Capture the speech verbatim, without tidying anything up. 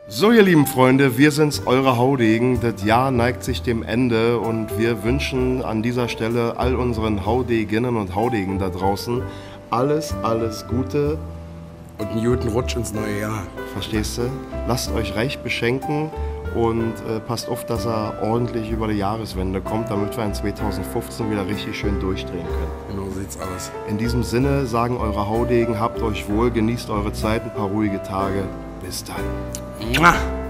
So, ihr lieben Freunde, wir sind's, eure Haudegen. Das Jahr neigt sich dem Ende und wir wünschen an dieser Stelle all unseren Haudeginnen und Haudegen da draußen alles, alles Gute. Und einen guten Rutsch ins neue Jahr. Verstehst du? Lasst euch reich beschenken und äh, passt auf, dass er ordentlich über die Jahreswende kommt, damit wir in zweitausendfünfzehn wieder richtig schön durchdrehen können. Genau so sieht's aus. In diesem Sinne sagen eure Haudegen, habt euch wohl, genießt eure Zeit, ein paar ruhige Tage. Bis dann. Mua.